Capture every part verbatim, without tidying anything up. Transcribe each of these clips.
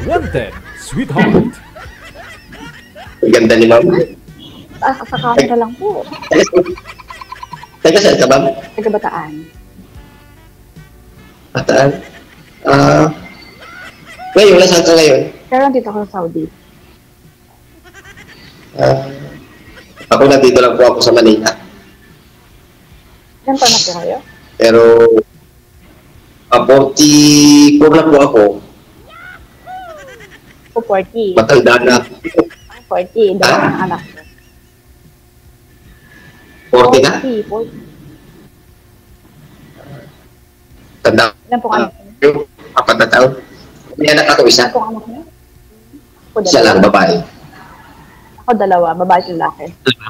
Wanted, sweetheart. Ganda ni ma'am. Ah, sa camera lang po. Taga saan ka, ma'am? Taga Bataan. Bataan? Ah... ngayon, nasaan ka ngayon? Pero nandito ako sa Saudi. Ah... ako nandito lang po ako sa Manila. Ilan taon na po kayo? Pero... Uh, forty-four na po ako. O forty. Matanda na. forty, dalawang Ah? anak ko. forty na? forty, forty. Tanda. Ilan pong anak niyo? Yung apat na taon. May anak ako isa. Ilan pong anak niyo? Ako Isa dalawa. lang, babae. Ako dalawa, babae at lalaki.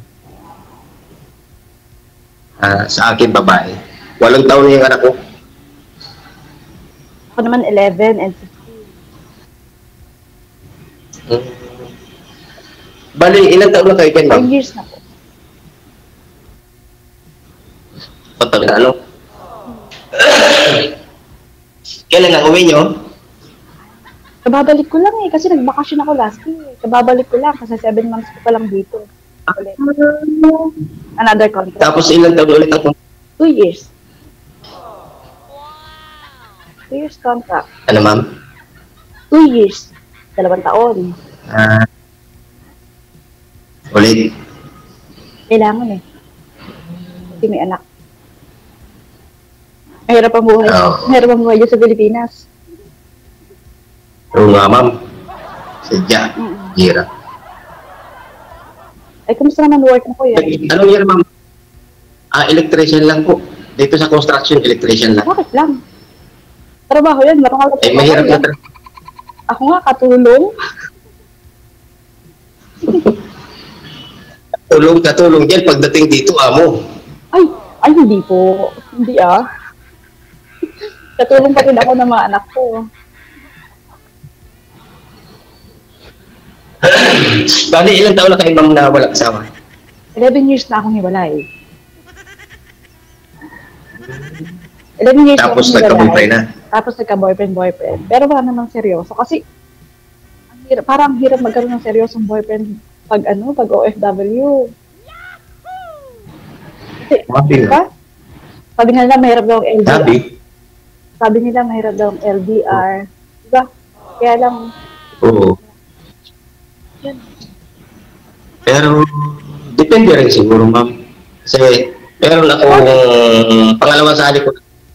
Ah, sa akin, babae. Walong taon na yung anak ko. Ako naman eleven and fifteen. Hmm. Bali, ilang taon na kayo dyan, ma'am? five years na po. Patag na, ano? Kailan ang uwi nyo? Kababalik ko lang eh, kasi nagbakasyon ako last year. Kababalik ko lang, kasi seven months ko pa lang dito. Ulit. Another contract. Tapos ilang taon ulit ako? Two years. Two years contract. Ano, ma'am? Two years. Dalawang taon. Ah... ulit. Kailangan eh. Kasi may anak. Mahirap ang buhay. Oo. Mahirap ang buhay dyan sa Pilipinas. Oo nga, ma'am. Sadya. Mm-mm. Hirap. Ay, kumusta naman work mo kuya? Anong year, ma'am? Ah, electrician lang po. Dito sa construction, electrician lang. Bakit lang? Trabaho yan. Marunong Eh, mahirap na tra- Ako nga, katulong. Tulong ka tulong dyan pagdating dito, amo. Ay, ay hindi po. Hindi ah. Katulong pa rin ako ng mga anak ko. Bali, ilang taon na kayo, ma'am, na walang asawa? eleven years na akong hiwalay. eleven years Tapos na akong nagka-boyfriend hiwalay. na? Tapos nagka-boyfriend, boyfriend. Pero wala namang seryoso. Kasi, ang hirap, parang hirap magkaroon ng seryosong boyfriend pag ano, pag O F W. Kasi, Sabi di ba? Sabi nga nila, mahirap daw ang L D R. Sabi? Sabi nila, mahirap daw ang L D R. Diba? Kaya lang, Oo. yun. Pero, depende rin siguro, ma'am. Kasi, meron akong pangalawang sali ko.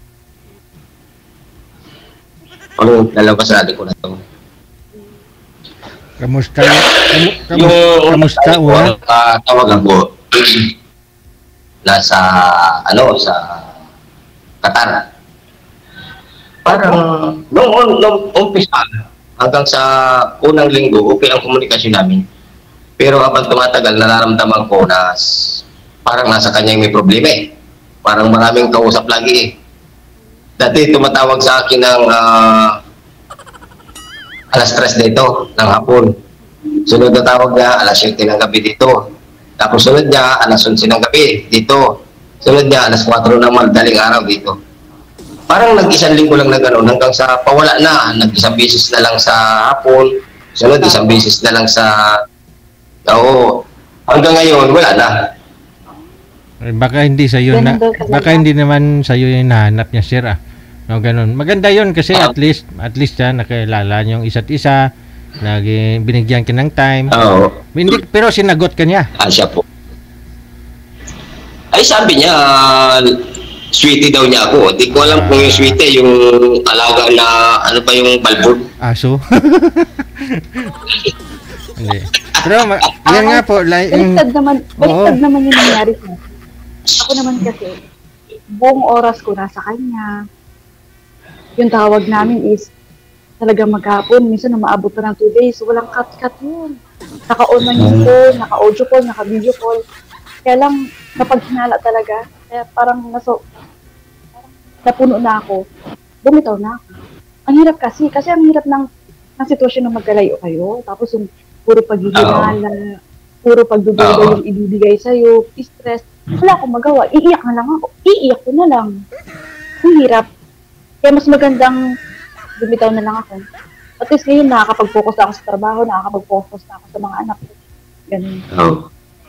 Ang dalawa sali ko na ito. Kamusta? Kamu, kamu, Yung kamusta una? uh, tawagan ko nasa ano sa Qatar. Parang nung, nung umpisa hanggang sa unang linggo okay ang komunikasyon namin. Pero habang tumatagal nararamdaman ko na s- parang nasa kanya may problema eh. Parang maraming kausap lagi eh. Dati tumatawag sa akin ng ah, alas tres dito ng hapon. Sunod na tawag niya, alas siyete ng gabi dito. Tapos sunod niya, alas onse ng gabi dito. Sunod niya, alas kwatro ng madaling araw dito. Parang nag-isang linggo lang na gano'n hanggang sa pawala na. Nag-isang beses na lang sa hapon. Sunod, isang beses na lang sa... Oo. Hanggang ngayon, wala na. Eh, Baka hindi sa iyo na Ganun daw talaga. baka hindi naman sa iyo yung nahanap niya sir ah. No, ganun. Maganda 'yon kasi Ah. at least at least yan nakilala niyo yung isa't isa, naging binigyan ka ng time. Oo. Hindi pero sinagot ka niya. Ah, siya po. Ay, sabi niya, ah, sweetie daw niya ako. Hindi ko alam kung yung sweetie, yung alaga na, ano pa yung balbon. Aso. Hindi. Pero ma- yan nga po like, yung, Baliktad naman, baliktad Oo. naman yung nangyari sa akin. Ako naman kasi, buong oras ko nasa kanya. Yung tawag namin is, talagang maghapon, minsan na maabot pa ng two days, walang cut-cut yun. Naka-on lang yung phone, naka-audio call, naka-video call. Kaya lang, kapag hinala talaga, kaya parang naso, parang napuno na ako, bumitaw na ako. Ang hirap kasi, kasi ang hirap ng, ng sitwasyon na magkalayo kayo, tapos yung puro paghihinala, puro pagdududa Oo. yung ibibigay sa'yo, stress, wala akong magawa, iiyak na lang ako, iiyak ko na lang. Ang hirap. Kaya mas magandang bumitaw na lang ako. At least ngayon, nakakapag-focus na ako sa trabaho, nakakapag-focus na ako sa mga anak ko. Ganun. Oh.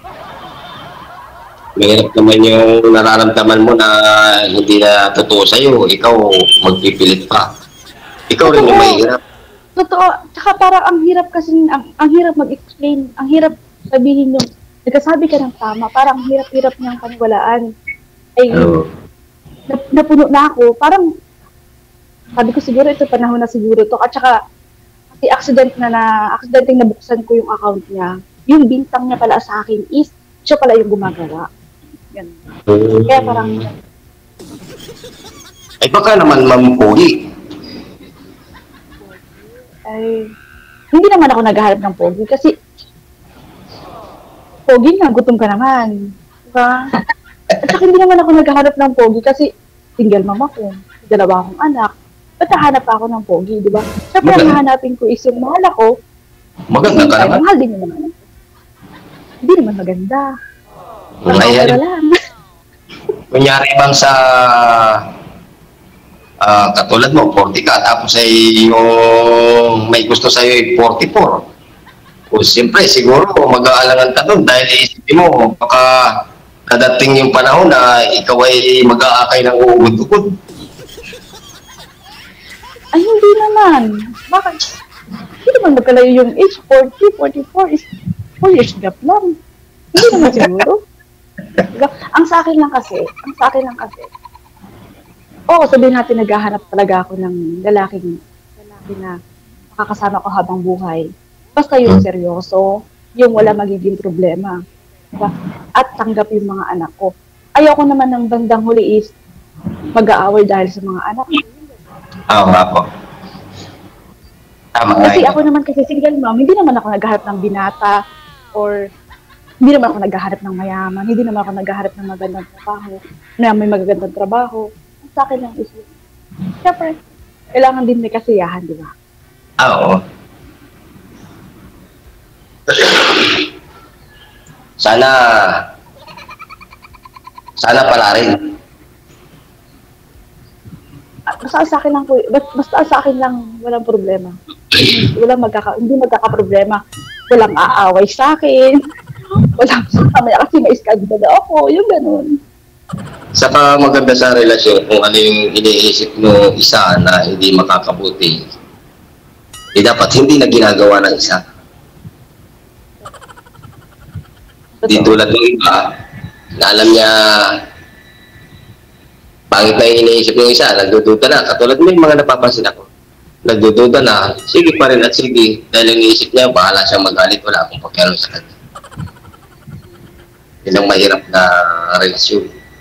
Mahirap naman yung nararamdaman mo na hindi na totoo sa'yo. Ikaw, magpipilit pa. Ikaw rin yung mahirap. Totoo. Tsaka parang ang hirap kasi, ang, ang hirap mag-explain, ang hirap sabihin yung, nagkasabi ka ng tama, parang ang hirap-hirap niyang paniwalaan. Ay, Oh. nap, napuno na ako. Parang, sabi ko siguro ito panahon na siguro to. At saka, kasi accident na na, accidenting nabuksan ko yung account niya. Yung bintang niya pala sa akin is, siya pala yung gumagawa. Ganun. Kaya parang, Ay baka naman mampuhi. ay, hindi naman ako naghahanap ng pogi kasi, pogi nga, gutom ka naman. Diba? At saka hindi naman ako naghahanap ng pogi kasi, single mom ako, dalawa akong anak. Ba't nahanap ako ng pogi, di ba? Siyempre, ang hahanapin ko is yung mahal ako. Maganda ka Ay, naman. mahal din yung naman. Hindi naman maganda. Ayan. Pagkakala lang. Kunyari bang sa ah, katulad mo, forty ka, tapos ay yung may gusto sa'yo ay forty-four. O siyempre, siguro mag-aalangan ka doon dahil isipin mo, baka dadating yung panahon na ikaw ay mag-aakay ng uugod-ugod. Ay, hindi naman. Bakit? Hindi naman magkalayo yung age, forty, forty-four is four years gap lang. Hindi naman siguro. Diba? Ang sa akin lang kasi, ang sa akin lang kasi, oo, sabihin natin naghahanap talaga ako ng lalaking, lalaki na makakasama ko habang buhay. Basta yung seryoso, yung wala magiging problema. Diba? At tanggap yung mga anak ko. Ayoko naman ng bandang huli is mag-aaway dahil sa mga anak ko. Oo nga po. Tama nga Kasi yun. ako naman kasi single mom, hindi naman ako naghahanap ng binata or hindi naman ako naghahanap ng mayaman, hindi naman ako naghahanap ng magandang trabaho, na may magagandang trabaho. Ang sa akin lang is, syempre, kailangan din may kasiyahan, di ba? Ah, oo. Sana, sana pala rin. At Basta sa akin lang po, bas- basta sa akin lang walang problema. Walang magkaka, hindi magkakaproblema. Walang aaway sa akin. Walang kamaya kasi may iskandalo na ako, yung ganun. Saka maganda sa relasyon kung ano yung iniisip mo isa na hindi makakabuti. Eh dapat hindi na ginagawa ng isa. Di Totoo. tulad ng iba, na alam niya pangit na yung iniisip ng isa, nagdududa na. Katulad mo yung mga napapansin ako. Nagdududa na, sige pa rin at sige. Dahil yung iniisip niya, bahala siyang magalit, wala akong pakialam sa kanya. Yun ang mahirap na relasyon.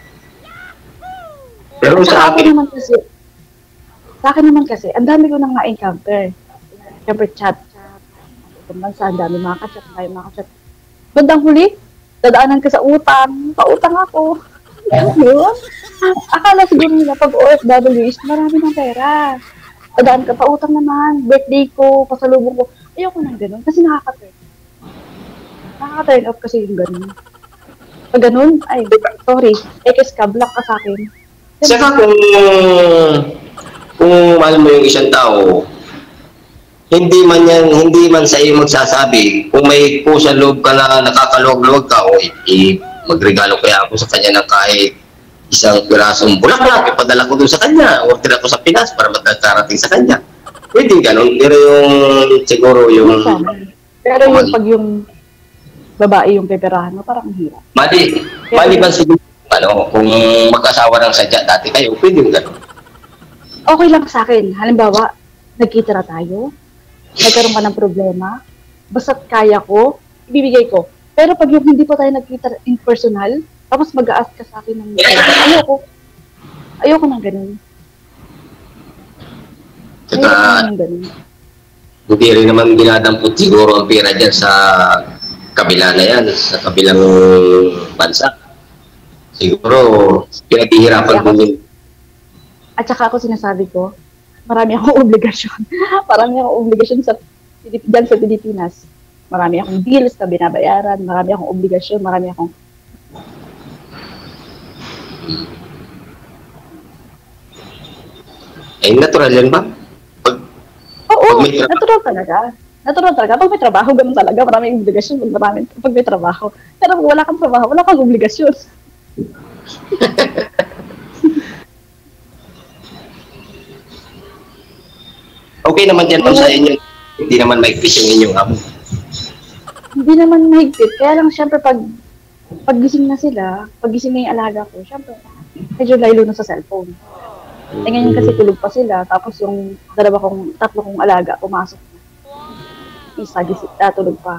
Pero Sa sa akin akin, naman kasi, sa akin naman kasi, ang dami ko nang na-encounter. Siyempre, chat, chat. Kumansa, ang dami mga ka-chat, tayo mga ka-chat. Bandang huli, dadaanan ka sa utang, pautang ako. Yun. Akala siguro nila pag O F W is marami ng pera. Dadaan ka, pautang naman, birthday ko, pasalubong ko. Ayoko nang ganun, kasi nakaka-turn. Nakaka-turn off kasi yung ganun. Pag ganun, ay, sorry, ekes ka, block ka sa akin. saka kung kung mahal mo yung isang tao, hindi man yan, hindi man sa iyo magsasabi, kung may pusa loob ka na nakakalog-log ka, o eh, magregalo kaya ako sa kanya ng kahit isang pirasong bulaklak, ipadala ko doon sa kanya, o tira ko sa Pinas para magkakarating sa kanya. Pwede ganun, pero yung siguro yung Pero yung pag yung babae yung peperahan mo, parang ang hirap. mali, mali ba siguro, ano, kung magkasawa ng sadya dati kayo, pwede yung ganun. Okay lang sa akin. Halimbawa, nagkita na tayo, nagkaroon ka ng problema, basta't kaya ko, ibibigay ko. Pero pag yung hindi pa tayo nagkita in personal, tapos mag-a-ask ka sa akin ng ayoko. Ayoko ng ganun. Ayoko Saka, ng ganun. hindi rin naman dinadampot siguro ang pera dyan sa kabila na yan, sa kabilang bansa. Siguro, pinaghihirapan mo din. At saka ako sinasabi ko, marami akong obligasyon. marami akong obligasyon sa Pilip- dyan sa Pilipinas. Marami akong bills na binabayaran, marami akong obligasyon, marami akong Eh, natural yan ba? Pag, Oo, Pag may trabaho. natural talaga. Natural talaga. Pag may trabaho, ganun talaga. Maraming obligasyon. Maraming, pag may trabaho. Pero pag wala kang trabaho, wala kang obligasyon. Okay naman yan sa inyo. Hindi naman maigpis yung inyong amo. Hindi naman mahigpit. Kaya lang, syempre, pag paggising na sila, paggising na yung alaga ko, syempre, medyo laylo na sa cellphone. Eh ngayon kasi tulog pa sila, tapos yung dalawa kong, tatlo kong alaga, pumasok na. Isa, gising, ah, tulog pa.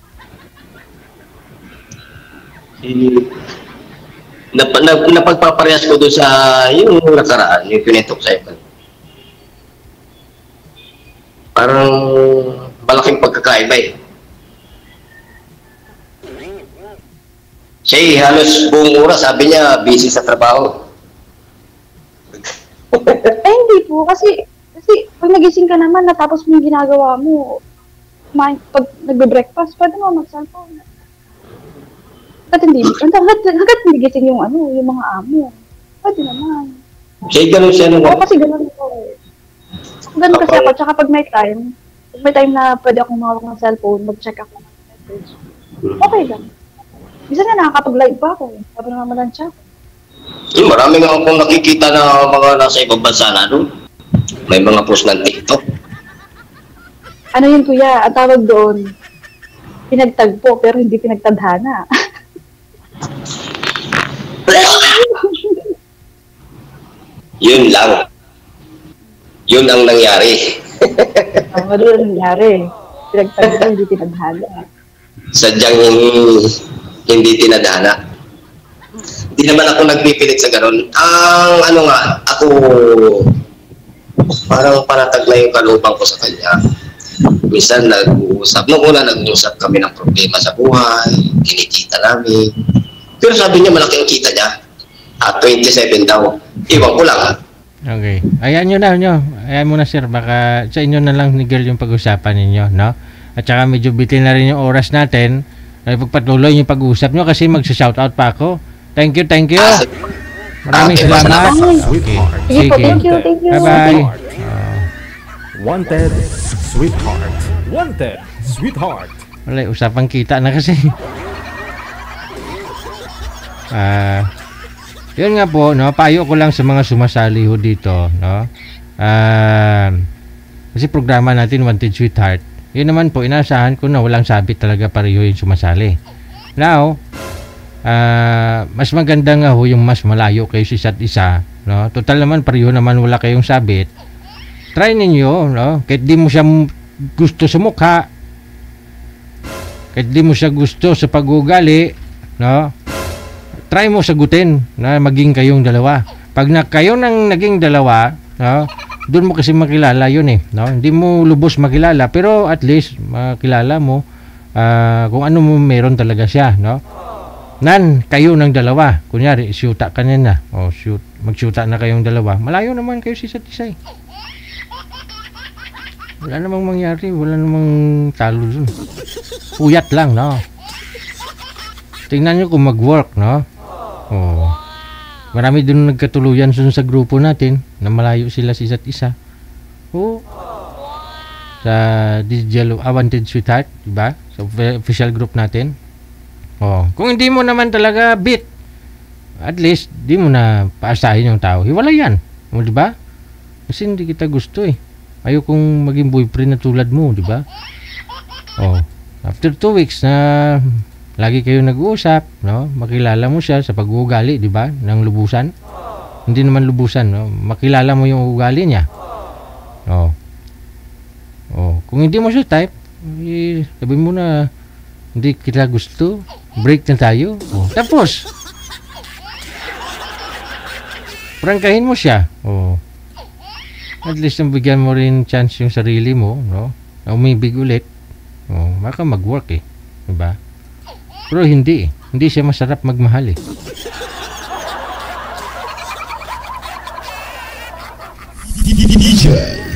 Nap nap napagpaparehas ko doon sa yung nakaraan, yung pinitok sa'yo. Parang malaking pagkakaiba eh. Siya halos buong oras, sabi niya, busy sa trabaho. Eh hindi po, kasi, kasi pag nagising ka naman, natapos mo yung ginagawa mo, kumain, pag nagbe-breakfast, pwede mo mag-cellphone. Hanggat hindi, hanggat, hanggat hindi gising yung ano, yung mga amo. Pwede naman. Siya ganun siya nung... Oo, kasi ganun ako eh. Ganun kasi ako, tsaka pag may time, pag may time na pwede akong mawag ng cellphone, mag-check ako ng message. Okay lang. Bisa nga nakakapag-live pa ako. Sabi na naman lang siya. Eh, marami nga akong nakikita na mga nasa ibang bansa na doon. May mga post ng TikTok. Ano yun kuya, ang tawag doon, pinagtagpo pero hindi pinagtadhana. Yun lang. Yun ang nangyari. Ang ano ang nangyari, pinagtagpo hindi pinagtadhana. Sadyang hindi tinadhana. Hindi naman ako nagpipilit sa ganun. Ang ano nga, ako parang panatag na yung kalupang ko sa kanya. Minsan nag-uusap. Noong una nag-uusap kami ng problema sa buhay, kinikita namin. Pero sabi niya malaki ang kita niya. At twenty-seven daw. Iwan ko lang. Okay. Ayan nyo na, nyo. Ayan mo na, sir. Baka sa inyo na lang ni girl yung pag-usapan ninyo, no? At saka medyo bitin na rin yung oras natin. Ay pagpatuloy yung pag-uusap nyo kasi magsa-shoutout pa ako. Thank you, thank you. Maraming Okay, salamat. salamat. Okay. Sige po, thank you, thank you. Bye-bye. Wanted, sweetheart. Wanted, sweetheart. Wala, usapang kita na kasi. Ah, yun nga po, no, payo ko lang sa mga sumasali ho dito, no. Ah, kasi programa natin Wanted Sweetheart. Yun naman po, inaasahan ko na walang sabit talaga pareho yung sumasali. Now, ah, mas maganda nga ho yung mas malayo kayo sa isa't isa, no. Total naman pareho naman wala kayong sabit. Try ninyo, no, kahit di mo siya gusto sa mukha, kahit di mo siya gusto sa pag-uugali, no, try mo sagutin na maging kayong dalawa. Pag na kayo nang naging dalawa, no, doon mo kasi makilala yun eh, no? Hindi mo lubos makilala, pero at least makilala mo uh, kung ano mo meron talaga siya, no? Nan, kayo ng dalawa. Kunyari, shoota ka na, o shoot, mag-shoota na kayong dalawa. Malayo naman kayo sa isa't isa eh. Wala namang mangyari, wala namang talo dun. Puyat lang, no? Tingnan nyo kung mag-work, no? Oh. Marami dun nagkatuluyan dun sa grupo natin na malayo sila sa isa't isa. Oh. Sa Digital uh, Wanted Sweetheart, diba? Sa official group natin. Oh. Kung hindi mo naman talaga beat, at least, di mo na paasahin yung tao. Hiwala yan. O, diba? Kasi hindi kita gusto eh. Ayaw kong maging boyfriend na tulad mo, diba? Oh. After two weeks na lagi kayo nag-uusap, no? Makilala mo siya sa pag-uugali, di ba? Ng lubusan. Hindi naman lubusan, no? Makilala mo yung ugali niya. Oh. Oh, kung hindi mo siya type, eh, sabihin mo na hindi kita gusto, break na tayo. Oh. Tapos prangkahin mo siya. Oh. At least nabigyan mo rin chance yung sarili mo, no? Na umibig ulit. Oh, baka mag-work eh. Diba? Pero hindi eh. Hindi siya masarap magmahal eh. D J